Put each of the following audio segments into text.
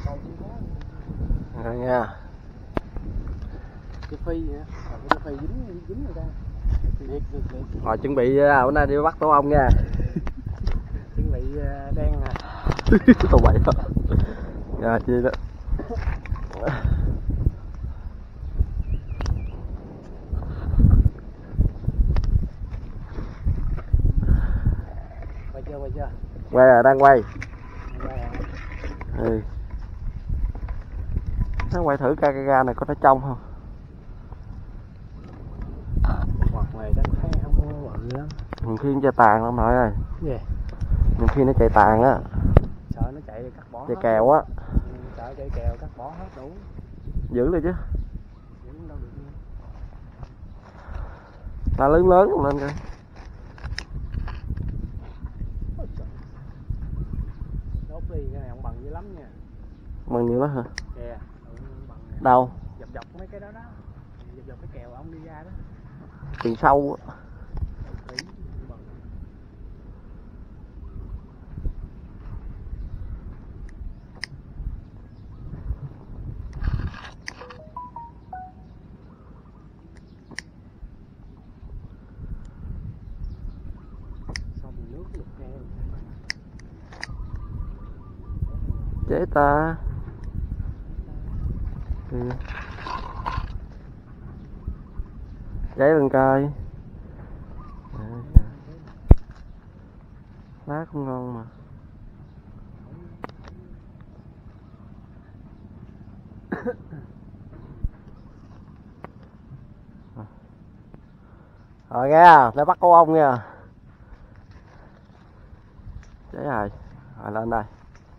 Rồi nha. Cái phi vậy, cái phi dính rồi ta. Liệt. Rồi chuẩn bị bữa nay đi bắt tổ ong nha. Chuẩn bị đen nè. Tụi bậy đó. Dạ chi đó. Quay chưa? Quay à, đang quay. Ừ. Nó quay thử camera này có nó trong không? Hoặc này đang thấy không có bự lắm. Nhiều khi nó chạy tàn lắm nội ơi. Gì? Nhiều khi nó chạy tàn á. Sợ nó chạy cắt bỏ. Chạy kèo á. Sợ chạy kèo cắt bỏ hết đủ. Giữเลยchứ. Giữ đâu được nha. Ta lớn lên coi. Đốt đi cái này không bằng dữ lắm nha. Bằng nhiều lắm hả? Kìa, bằng nè. Đâu? Dọc mấy cái đó đó. Dọc cái kèo ông đi ra đó. Tiền sâu á. Chế ta. Cháy lên coi. Lá cũng ngon mà. Rồi nha, để bắt cô ong nha. Cháy rồi. Rồi lên đây.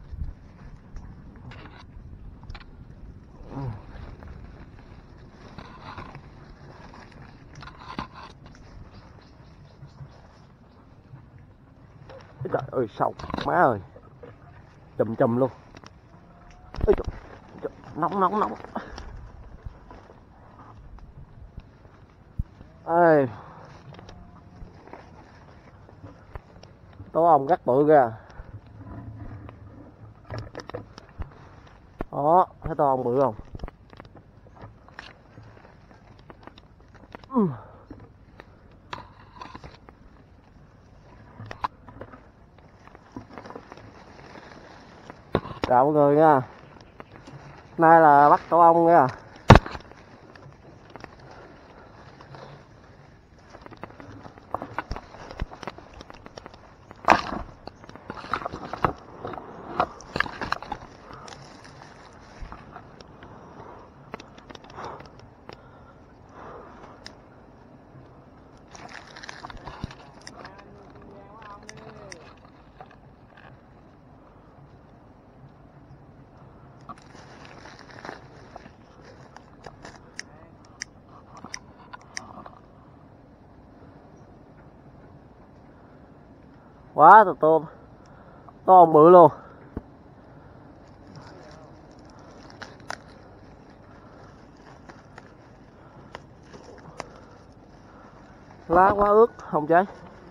Trời ơi sâu má ơi, chùm luôn. Ôi trời, nóng. Ê, tổ ong rất bự kìa. Đó, thấy tổ ong bự không? Chào mọi người nha. Nay là bắt tổ ong nha. Quá to ong bự luôn. Lá quá ướt không cháy.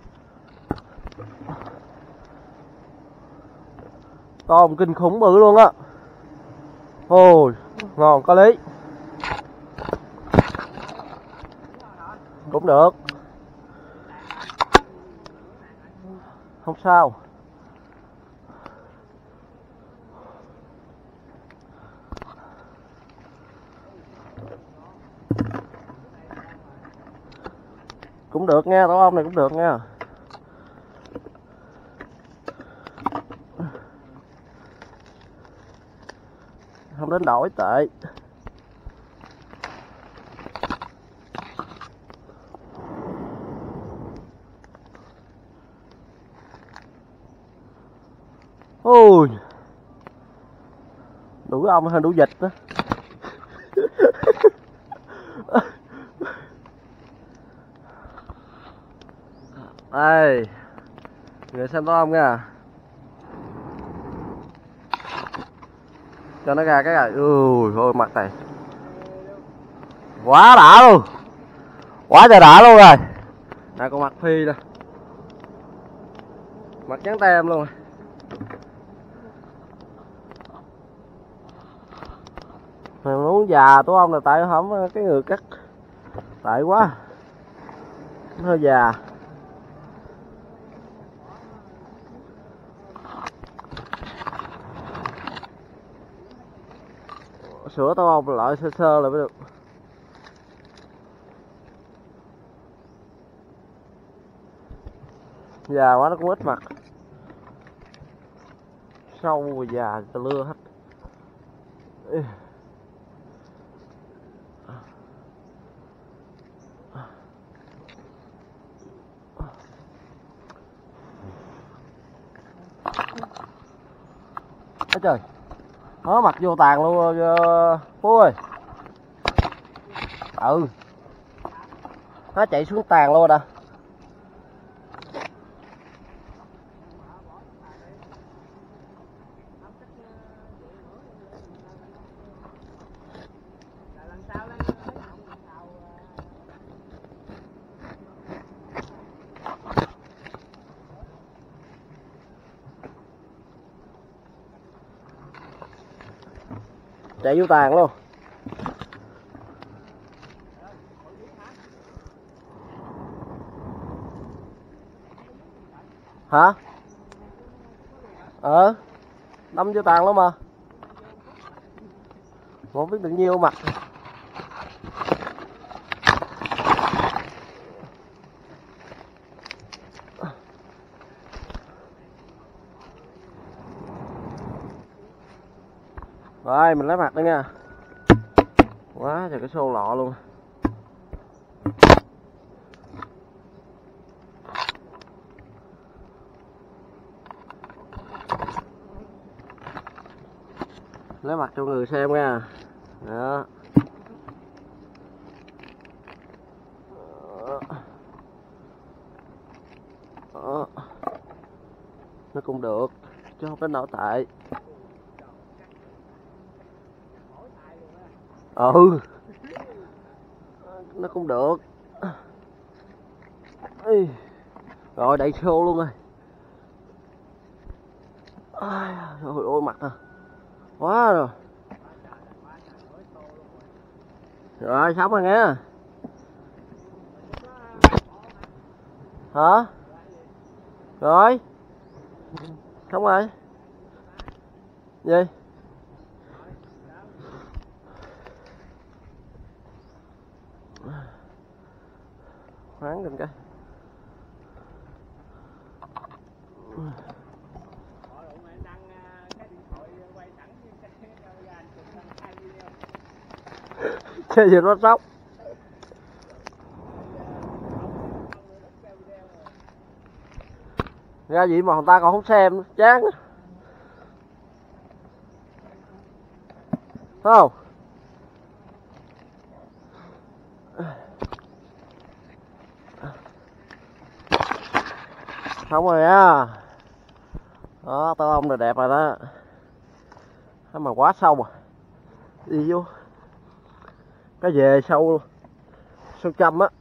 To ong kinh khủng bự luôn á. Ôi ngon có lý. Cũng được. Không sao. Cũng được nha, tổ ong này cũng được nha. Không đến đổi tệ. Ôi, đủ ong hơn đủ vịt đó. Đây, người xem tổ ong nha. Cho nó ra cái này. Ui ôi mặt này quá đã luôn, quá trời đã luôn rồi. Đây con mặt phi nè, mặt trắng tem luôn. Mày muốn già tụi ông là tại không cái người cắt tại quá hơi già. Sửa tụi ông lại sơ sơ là mới được. Già quá nó cũng ít mặt, sâu và già tao lưa hết. Ôi trời, nó mặt vô tàn luôn Phú ơi. Ừ, nó chạy xuống tàn luôn rồi nè. Chạy vô tàn luôn. Hả? Đâm vô tàn luôn mà. Không biết được nhiêu mặt. Rồi mình lấy mặt đây nha. Quá trời cái xô lọ luôn. Lấy mặt cho người xem nha. Đó. Đó. Nó cũng được chứ không đến nổi tại. Ừ, nó cũng được. Rồi đẩy xô luôn rồi. Trời ơi mặt nè, quá rồi. Rồi xong rồi nghe. Hả? Rồi xong rồi. Gì? Khoáng lên cái. Chơi gì nó sốc. Ra gì mà người ta còn không xem, chán. Thấy không? Xong rồi á. Đó, tao ông là đẹp rồi đó. Thế mà quá sâu à. Đi vô. Cái về sâu luôn. Sâu châm á.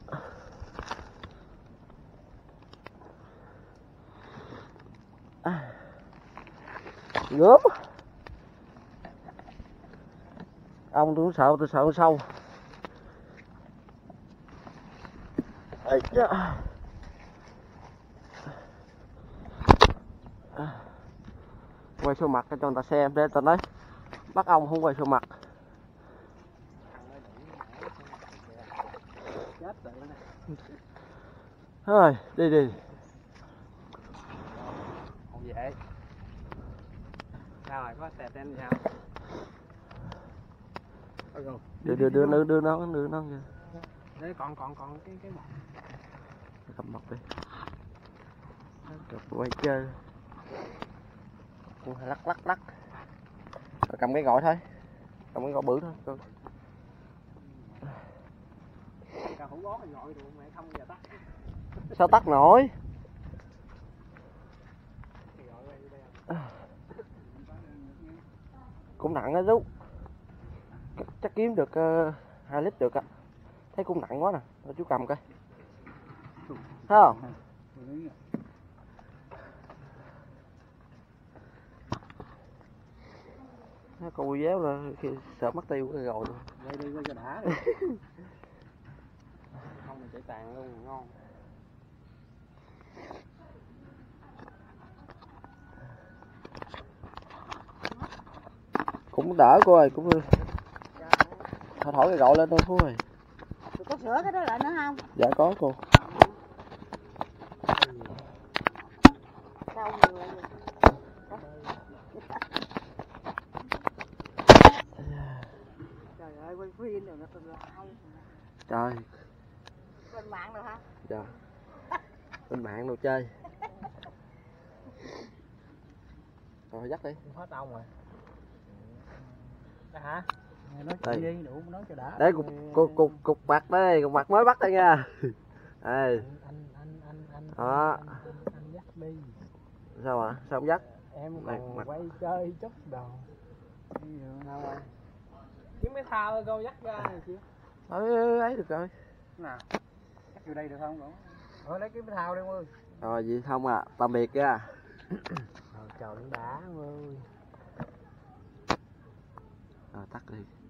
Gớm. Ông tôi sợ nó sâu. Quay số mặt cho người ta xem để tao nói bắt ông không quay số mặt. Thôi đi. Không dễ. Sao rồi, có xẹp em sao? Đưa nó kìa. Đấy còn cái bọc. Cầm bọc đi. Quay chơi. Lắc. Cầm cái gỏi thôi. Cầm cái gỏi bự thôi. Cao thủ bó thì gọi được mẹ không giờ tắt. Sao tắt nổi? Cũng nặng á chú. Chắc kiếm được 2 lít được á. Thấy cũng nặng quá nè. Để chú cầm coi. Thấy không? Nó con bùi déo là khi sợ mất tiêu cái rồi. Đây đi cho đã. Không mình chạy tàn luôn ngon. Cũng đỡ cô ơi, cũng thổi thổi cái gội lên thôi cô ơi. Có sửa cái đó lại nữa không? Dạ có cô. Đâu người vậy? Trời ơi, quay phim rồi nó từng lại. Trời. Bên mạng rồi hả? Dạ. Bên mạng đồ chơi. Rồi dắt đi. Hết ông rồi. Đó hả? Nói Đây. chuyện đi, đủ nói cho đã. Đấy cục mặt đây, cục mặt mới bắt đây nha. Đây. Anh Đó. anh dắt đi. Sao ạ? Sao không dắt? Em Này, còn mặt. quay chơi chút đồ. Đâu rồi? Kiếm cái thao câu dắt ra này chứ. Ấy được rồi. Nào. Dắt vô đây được không cậu? Lấy kiếm cái thao đi ơi. Rồi vậy không à, tạm biệt nha. Trời nó đã ơi. Rồi tắt đi.